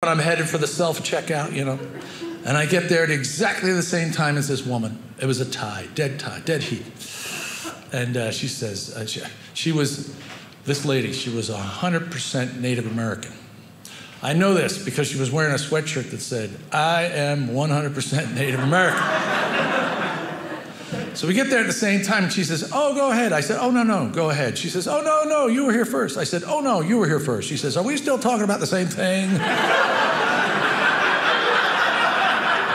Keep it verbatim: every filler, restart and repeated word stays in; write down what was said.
I'm headed for the self-checkout, you know. And I get there at exactly the same time as this woman. It was a tie, dead tie, dead heat. And uh, she says, uh, she, she was, this lady, she was one hundred percent Native American. I know this because she was wearing a sweatshirt that said, I am one hundred percent Native American. So we get there at the same time, and she says, oh, go ahead. I said, oh, no, no, go ahead. She says, oh, no, no, you were here first. I said, oh, no, you were here first. She says, are we still talking about the same thing?